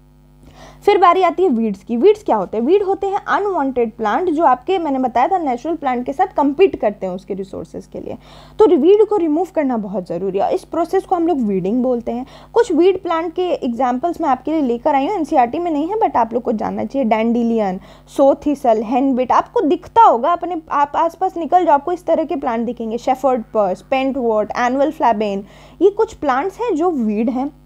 फिर बारी आती है वीड्स की। वीड्स क्या होते हैं? वीड होते हैं अनवांटेड प्लांट जो आपके, मैंने बताया था, नेचुरल प्लांट के साथ compete करते हैं उसके रिसोर्सेज के लिए। तो वीड को रिमूव करना बहुत ज़रूरी है। इस प्रोसेस को हम लोग वीडिंग बोलते हैं। कुछ वीड प्लांट के एग्जाम्पल्स मैं आपके लिए लेकर आई हूँ, एनसीईआरटी में नहीं है बट आप लोग को जानना चाहिए। डैंडिलियन, सोथिसल, हेनबिट, आपको दिखता होगा, अपने आप आसपास निकल जाओ आपको इस तरह के प्लांट दिखेंगे। Shepherd purse, pennywort, annual fleabane, ये कुछ प्लांट्स हैं जो वीड हैं।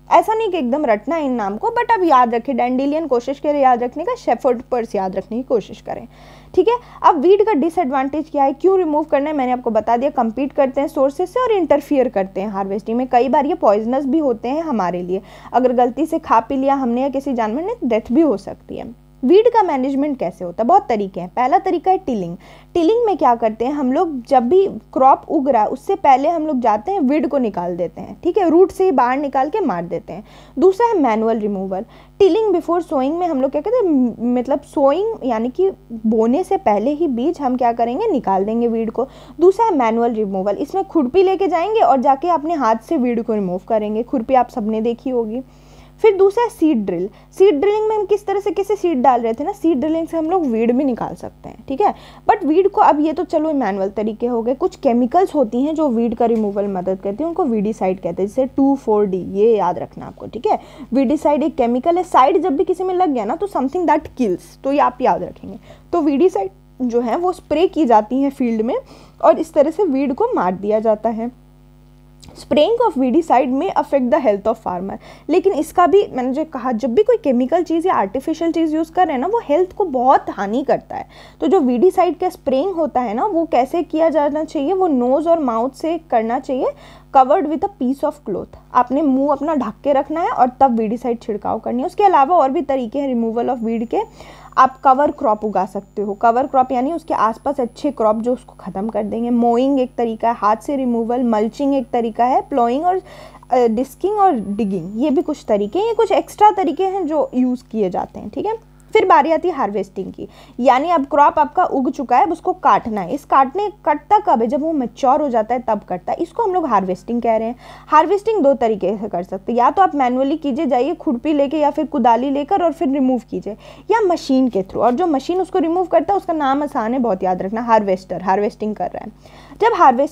ऐसा नहीं कि एकदम रटना है इन नाम को, बट अब याद रखें, डैंडेलियन कोशिश करें याद रखने का, शेफर्ड पर्स याद रखने की कोशिश करें, ठीक है। अब वीड का डिसएडवांटेज क्या है, क्यों रिमूव करना है, मैंने आपको बता दिया, compete करते हैं सोर्सेज से और इंटरफियर करते हैं हार्वेस्टिंग में। कई बार ये पॉइजनस भी होते हैं हमारे लिए, अगर गलती से खा पी लिया हमने या किसी जानवर ने, डेथ भी हो सकती है। वीड का मैनेजमेंट कैसे होता है, बहुत तरीके हैं। पहला तरीका है टिलिंग। टिलिंग में क्या करते हैं हम लोग, जब भी क्रॉप उग रहा है उससे पहले हम लोग जाते हैं वीड को निकाल देते हैं, ठीक है, रूट से ही बाहर निकाल के मार देते हैं। दूसरा है manual removal. Tilling before sowing में हम लोग क्या कहते हैं, मतलब सोइंग यानी कि बोने से पहले ही बीज हम क्या करेंगे, निकाल देंगे वीड को। दूसरा है मैनुअल रिमूवल, इसमें खुरपी लेके जाएंगे और जाके अपने हाथ से वीड को रिमूव करेंगे, खुरपी आप सबने देखी होगी। फिर दूसरा है सीड ड्रिल। सीड ड्रिलिंग में हम किस तरह से कैसे सीड डाल रहे थे ना, सीड ड्रिलिंग से हम लोग वीड भी निकाल सकते हैं, ठीक है। बट वीड को, अब ये तो चलो मैनुअल तरीके हो गए, कुछ केमिकल्स होती हैं जो वीड का रिमूवल मदद करती हैं, उनको वीडीसाइड कहते हैं, जैसे 2,4-D, ये याद रखना आपको, ठीक है। वीडीसाइड एक केमिकल है, साइड जब भी किसी में लग गया ना तो समथिंग दैट किल्स, तो ये आप याद रखेंगे। तो वीडीसाइड जो है वो स्प्रे की जाती हैं फील्ड में और इस तरह से वीड को मार दिया जाता है। स्प्रेइंग ऑफ वीडीसाइड में affect the health of farmer, लेकिन इसका भी मैंने जो कहा, जब भी कोई केमिकल चीज़ या आर्टिफिशियल चीज़ यूज़ कर रहे हैं ना, वो हेल्थ को बहुत हानि करता है। तो जो वीडीसाइड का स्प्रेइंग होता है ना, वो कैसे किया जाना चाहिए, वो नोज़ और माउथ से करना चाहिए, covered with a piece of cloth. आपने मुंह अपना ढक के रखना है और तब वीडीसाइड छिड़काव करनी है। उसके अलावा और भी तरीके हैं रिमूवल ऑफ वीड के। आप कवर क्रॉप उगा सकते हो, कवर क्रॉप यानी उसके आसपास अच्छे क्रॉप जो उसको ख़त्म कर देंगे। मोइंग एक तरीका है, हाथ से रिमूवल। मल्चिंग एक तरीका है। प्लोइंग और डिस्किंग और डिगिंग, ये भी कुछ तरीके हैं, ये कुछ एक्स्ट्रा तरीके हैं जो यूज़ किए जाते हैं, ठीक है। फिर बारी आती है हार्वेस्टिंग की, यानी अब क्रॉप आपका उग चुका है, अब उसको काटना है। इस कटता कब है, जब वो मैच्योर हो जाता है तब कटता है, इसको हम लोग हार्वेस्टिंग कह रहे हैं। हार्वेस्टिंग दो तरीके से कर सकते हैं, या तो आप मैनुअली कीजिए, जाइए खुरपी लेके या फिर कुदाली लेकर और फिर रिमूव कीजिए, या मशीन के थ्रू। और जो मशीन उसको रिमूव करता है उसका नाम आसान है, बहुत याद रखना, हार्वेस्टर। हार्वेस्टिंग कर रहा है। जब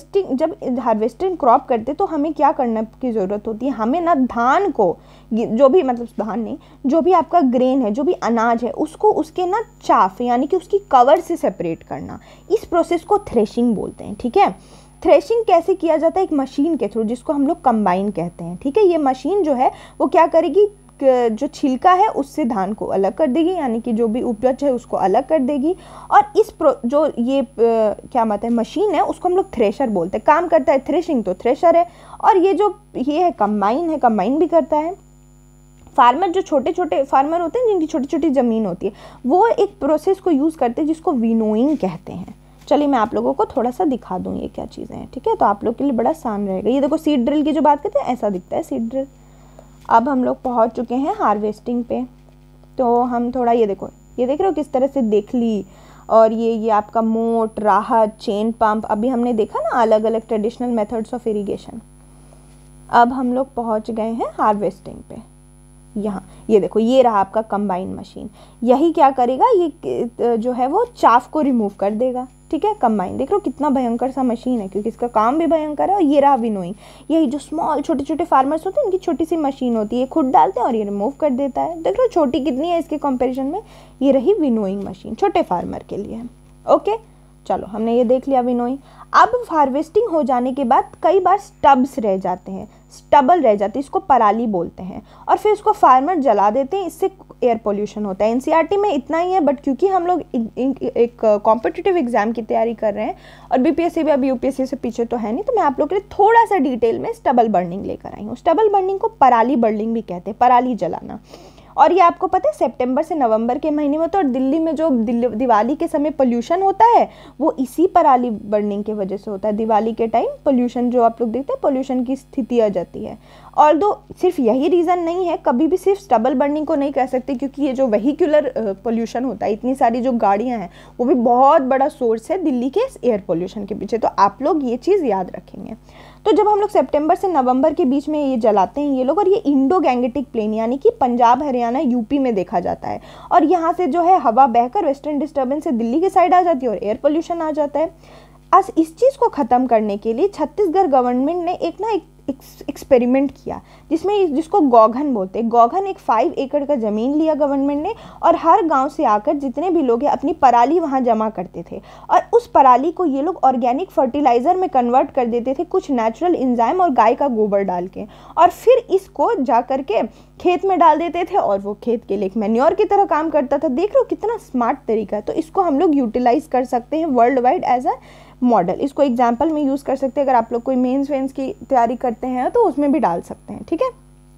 हार्वेस्टिंग क्रॉप करते तो हमें क्या करने की ज़रूरत होती है, हमें ना धान को, जो भी मतलब धान नहीं, जो भी आपका ग्रेन है, जो भी अनाज है, उसको उसके ना चाफ यानी कि उसकी कवर से सेपरेट करना, इस प्रोसेस को थ्रेशिंग बोलते हैं, ठीक है। थ्रेशिंग कैसे किया जाता है, एक मशीन के थ्रू, जिसको हम लोग कंबाइन कहते हैं, ठीक है। ये मशीन जो है वो क्या करेगी, जो छिलका है उससे धान को अलग कर देगी, यानी कि जो भी उपज है उसको अलग कर देगी। और इस जो ये क्या बात है, मशीन है, उसको हम लोग थ्रेशर बोलते हैं। काम करता है थ्रेशिंग, तो थ्रेशर है। और ये जो ये है कंबाइन भी करता है। फार्मर, जो छोटे छोटे फार्मर होते हैं जिनकी छोटी छोटी ज़मीन होती है, वो एक प्रोसेस को यूज़ करते हैं जिसको विनोइंग कहते हैं। चलिए मैं आप लोगों को थोड़ा सा दिखा दूँ ये क्या चीज़ें हैं, ठीक है, तो आप लोग के लिए बड़ा आसान रहेगा। ये देखो, सीड ड्रिल की जो बात करते हैं ऐसा दिखता है सीड ड्रिल। अब हम लोग पहुंच चुके हैं हार्वेस्टिंग पे, तो हम थोड़ा ये देखो, ये देख रहे हो किस तरह से देख ली। और ये आपका मोट, राहत, चेन पंप, अभी हमने देखा ना अलग अलग ट्रेडिशनल मेथड्स ऑफ इरिगेशन। अब हम लोग पहुंच गए हैं हार्वेस्टिंग पे। यहाँ ये देखो, ये रहा आपका कंबाइन मशीन। यही क्या करेगा, ये जो है वो चाफ को रिमूव कर देगा, ठीक है। कंबाइन देख लो कितना भयंकर सा मशीन है, क्योंकि इसका काम भी भयंकर है। और ये रहा विनोइंग, यही जो स्मॉल छोटे छोटे फार्मर्स होते हैं, इनकी छोटी सी मशीन होती है, खुद डालते हैं और ये रिमूव कर देता है। देख लो छोटी कितनी है इसके कंपैरिजन में। ये रही विनोइंग मशीन, छोटे फार्मर के लिए। ओके, चलो हमने ये देख लिया विनोइंग। अब हार्वेस्टिंग हो जाने के बाद कई बार स्टब्स रह जाते हैं, स्टबल रह जाती है, इसको पराली बोलते हैं। और फिर उसको फार्मर जला देते हैं, इससे एयर पोल्यूशन होता है। एनसीईआरटी में इतना ही है, बट क्योंकि हम लोग एक कॉम्पिटिटिव एग्जाम की तैयारी कर रहे हैं और बीपीएससी भी अभी यूपीएससी से पीछे तो है नहीं, तो मैं आप लोग के लिए थोड़ा सा डिटेल में स्टबल बर्निंग लेकर आई हूँ। स्टबल बर्निंग को पराली बर्निंग भी कहते हैं, पराली जलाना। और ये आपको पता है सितंबर से नवंबर के महीने में, तो और दिल्ली में जो दिवाली के समय पोल्यूशन होता है वो इसी पराली बर्निंग की वजह से होता है। दिवाली के टाइम पोल्यूशन जो आप लोग देखते हैं, पोल्यूशन की स्थिति आ जाती है। और दो सिर्फ यही रीज़न नहीं है, कभी भी सिर्फ स्टबल बर्निंग को नहीं कह सकते, क्योंकि ये जो व्हीक्यूलर पोल्यूशन होता है, इतनी सारी जो गाड़ियाँ हैं, वो भी बहुत बड़ा सोर्स है दिल्ली के एयर पोल्यूशन के पीछे। तो आप लोग ये चीज़ याद रखेंगे। तो जब हम लोग सितंबर से नवंबर के बीच में ये जलाते हैं ये लोग, और ये इंडो गैंगेटिक प्लेन यानी कि पंजाब, हरियाणा, यूपी में देखा जाता है। और यहाँ से जो है हवा बहकर वेस्टर्न डिस्टर्बेंस से दिल्ली की साइड आ जाती है और एयर पोल्यूशन आ जाता है। आज इस चीज़ को ख़त्म करने के लिए छत्तीसगढ़ गवर्नमेंट ने एक एक्सपेरिमेंट किया, जिसको गौघन बोलते हैं। गौघन एक 5 एकड़ का ज़मीन लिया गवर्नमेंट ने, और हर गांव से आकर जितने भी लोग हैं अपनी पराली वहां जमा करते थे, और उस पराली को ये लोग ऑर्गेनिक फर्टिलाइज़र में कन्वर्ट कर देते थे, कुछ नेचुरल एंजाइम और गाय का गोबर डाल के, और फिर इसको जा करके खेत में डाल देते थे, और वो खेत के लिए एक मैन्योर की तरह काम करता था। देख लो कितना स्मार्ट तरीका है। तो इसको हम लोग यूटिलाइज कर सकते हैं world wide as a model. इसको एग्जाम्पल में यूज़ कर सकते हैं। अगर आप लोग कोई मेंस वेंस की तैयारी करते हैं तो उसमें भी डाल सकते हैं, ठीक है।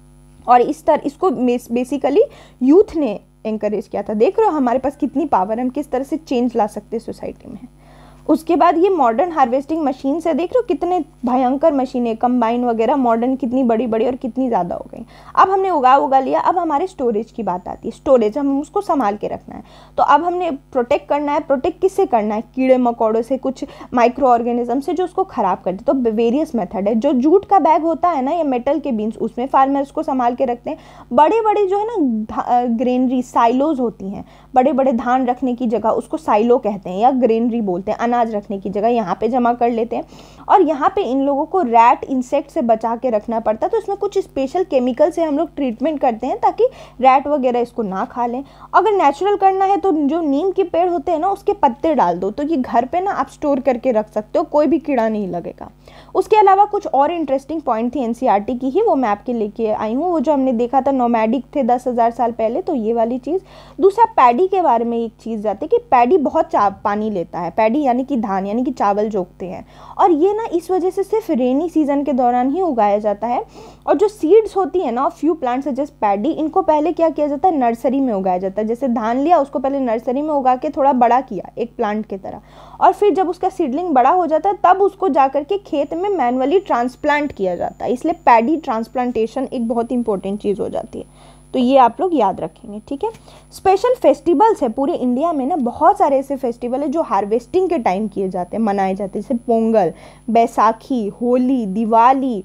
और इस तरह इसको बेसिकली यूथ ने एंकरेज किया था। देख रहे हो हमारे पास कितनी पावर है, हम किस तरह से चेंज ला सकते हैं सोसाइटी में। उसके बाद ये मॉडर्न हार्वेस्टिंग मशीन से देख रहे हो कितने भयंकर मशीनें, कंबाइन वगैरह मॉडर्न कितनी बड़ी बड़ी और कितनी ज़्यादा हो गई। अब हमने उगा लिया, अब हमारे स्टोरेज की बात आती है। स्टोरेज हम उसको संभाल के रखना है, तो अब हमने प्रोटेक्ट करना है। प्रोटेक्ट किससे करना है? कीड़े मकोड़ों से, कुछ माइक्रो ऑर्गेनिज्म से जो उसको ख़राब करते। तो वेरियस मेथड है। जो जूट का बैग होता है ना, या मेटल के बीन्स, उसमें फार्मर्स को संभाल के रखते हैं। बड़े बड़े जो है ना ग्रेनरी साइलोज होती हैं, बड़े बड़े धान रखने की जगह, उसको साइलो कहते हैं या ग्रेनरी बोलते हैं। अनाज रखने की जगह यहाँ पे जमा कर लेते हैं, और यहाँ पे इन लोगों को रैट इंसेक्ट से बचा के रखना पड़ता है। तो इसमें कुछ स्पेशल केमिकल से हम लोग ट्रीटमेंट करते हैं ताकि रैट वगैरह इसको ना खा लें। अगर नेचुरल करना है तो जो नीम के पेड़ होते हैं ना, उसके पत्ते डाल दो, तो ये घर पे ना आप स्टोर करके रख सकते हो, कोई भी कीड़ा नहीं लगेगा। उसके अलावा कुछ और इंटरेस्टिंग पॉइंट थी एनसीईआरटी की ही, वो मैं आपके लेके आई हूँ। वो जो हमने देखा था नोमैडिक थे 10,000 साल पहले, तो ये वाली चीज़। दूसरा पैडी के बारे में एक चीज़ जाती है कि पैडी बहुत पानी लेता है। पैडी यानी कि धान, यानी कि चावल जो उगते हैं, और ये ना इस वजह से सिर्फ रेनी सीजन के दौरान ही उगाया जाता है। और जो सीड्स होती है ना, फ्यू प्लांट्स जैसे पैडी, इनको पहले क्या किया जाता है? नर्सरी में उगाया जाता है। जैसे धान लिया, उसको पहले नर्सरी में उगा के थोड़ा बड़ा किया एक प्लांट की तरह, और फिर जब उसका सीडलिंग बड़ा हो जाता है तब उसको जाकर के खेत में मैनुअली ट्रांसप्लांट किया जाता है। इसलिए पैडी ट्रांसप्लांटेशन एक बहुत इंपॉर्टेंट चीज़ हो जाती है। तो ये आप लोग याद रखेंगे, ठीक है। स्पेशल फेस्टिवल्स है पूरे इंडिया में ना, बहुत सारे ऐसे फेस्टिवल है जो हार्वेस्टिंग के टाइम किए जाते हैं, मनाए जाते हैं। जैसे पोंगल, बैसाखी, होली, दिवाली,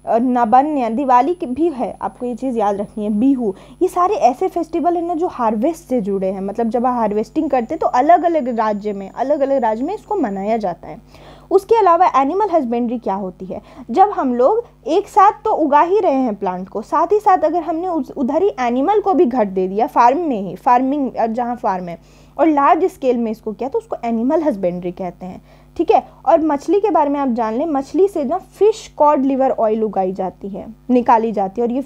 नबन्य, दिवाली की भी है, आपको ये चीज़ याद रखनी है, बिहू। ये सारे ऐसे फेस्टिवल है ना जो हार्वेस्ट से जुड़े हैं। मतलब जब हार्वेस्टिंग करते हैं तो अलग अलग राज्य में इसको मनाया जाता है। उसके अलावा एनिमल हस्बेंड्री क्या होती है? जब हम लोग एक साथ तो उगा ही रहे हैं प्लांट को, साथ ही साथ अगर हमने उधर ही एनिमल को भी घर दे दिया, फार्मिंग जहाँ फार्म है, और लार्ज स्केल में इसको किया, तो उसको एनिमल हस्बेंड्री कहते हैं, ठीक है। और मछली के बारे में आप जान लें, मछली से ना फिश कॉड लिवर ऑयल उगाई जाती है, निकाली जाती है। और ये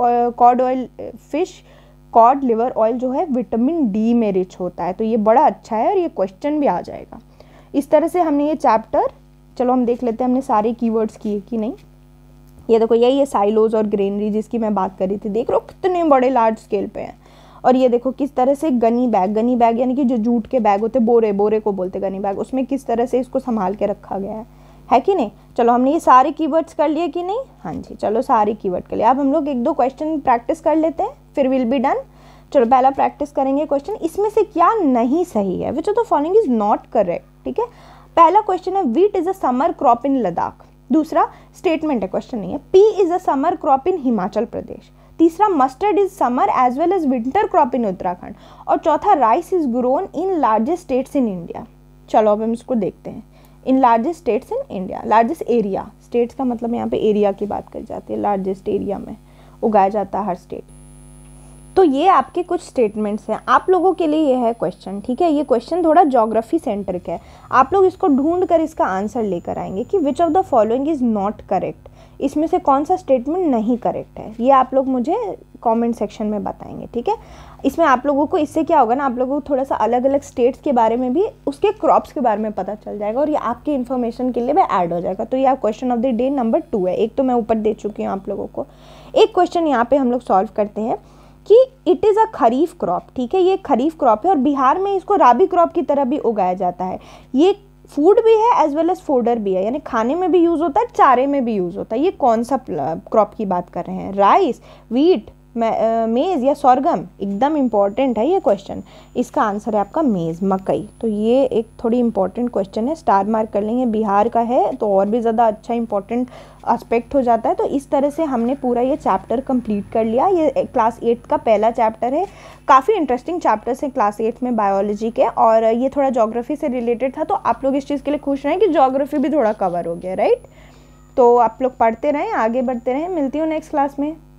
फिश कॉड लिवर ऑयल जो है विटामिन डी में रिच होता है। तो ये बड़ा अच्छा है और ये क्वेश्चन भी आ जाएगा। इस तरह से हमने ये चैप्टर, चलो हम देख लेते हैं हमने सारे कीवर्ड्स किए कि नहीं। ये देखो, यही है साइलोज और ग्रेनरी जिसकी मैं बात कर रही थी। देख लो कितने बड़े लार्ज स्केल पे हैं। और ये देखो किस तरह से गनी बैग यानी कि जो जूट के बैग होते, बोरे को बोलते गनी बैग, उसमें किस तरह से इसको संभाल के रखा गया है कि नहीं। चलो हमने ये सारे कीवर्ड्स कर लिए कि नहीं? हाँ जी, चलो सारे कीवर्ड कर लिए। अब हम लोग 1-2 क्वेश्चन प्रैक्टिस कर लेते हैं, फिर विल बी डन। चलो पहला प्रैक्टिस करेंगे क्वेश्चन, इसमें से क्या नहीं सही है? Which of the following is not correct, ठीक है। पहला क्वेश्चन है wheat is a summer crop in Ladakh. दूसरा स्टेटमेंट है, क्वेश्चन नहीं है। Pea is a summer crop in Himachal Pradesh. तीसरा mustard is summer as well as winter crop in Uttarakhand. और चौथा rice is grown in largest states in India. चलो अब हम इसको देखते हैं। In largest states in India, largest area, states का मतलब यहाँ पे एरिया की बात करी जाती है, लार्जेस्ट एरिया में उगाया जाता है हर स्टेट। तो ये आपके कुछ स्टेटमेंट्स हैं, आप लोगों के लिए ये है क्वेश्चन, ठीक है। ये क्वेश्चन थोड़ा ज्योग्राफी सेंटर का है, आप लोग इसको ढूंढ कर इसका आंसर लेकर आएंगे कि which of the following is not correct, इसमें से कौन सा स्टेटमेंट नहीं करेक्ट है। ये आप लोग मुझे कमेंट सेक्शन में बताएंगे, ठीक है। इसमें आप लोगों को, इससे क्या होगा ना, आप लोगों को थोड़ा सा अलग अलग स्टेट्स के बारे में भी, उसके क्रॉप्स के बारे में पता चल जाएगा, और ये आपके इन्फॉर्मेशन के लिए भी ऐड हो जाएगा। तो ये आप question of the day number 2 है। एक तो मैं ऊपर दे चुकी हूँ आप लोगों को। एक क्वेश्चन यहाँ पे हम लोग सॉल्व करते हैं कि it is a kharif crop, ठीक है। ये खरीफ क्रॉप है और बिहार में इसको राबी क्रॉप की तरह भी उगाया जाता है। ये फूड भी है एज वेल एज फोडर भी है, यानी खाने में भी यूज़ होता है, चारे में भी यूज़ होता है। ये कौन सा क्रॉप की बात कर रहे हैं? राइस, व्हीट, मेज़ या सोरगम? एकदम इम्पॉर्टेंट है ये क्वेश्चन। इसका आंसर है आपका मेज़, मकई। तो ये एक थोड़ी इंपॉर्टेंट क्वेश्चन है, स्टार मार्क कर लेंगे। बिहार का है तो और भी ज़्यादा अच्छा इंपॉर्टेंट एस्पेक्ट हो जाता है। तो इस तरह से हमने पूरा ये चैप्टर कंप्लीट कर लिया। ये क्लास 8 का पहला चैप्टर है। काफ़ी इंटरेस्टिंग चैप्टर्स हैं क्लास 8 में बायोलॉजी के, और ये थोड़ा ज्योग्राफी से रिलेटेड था। तो आप लोग इस चीज़ के लिए खुश रहें कि ज्योग्राफी भी थोड़ा कवर हो गया, राइट। तो आप लोग पढ़ते रहें, आगे बढ़ते रहें। मिलती हूँ नेक्स्ट क्लास में।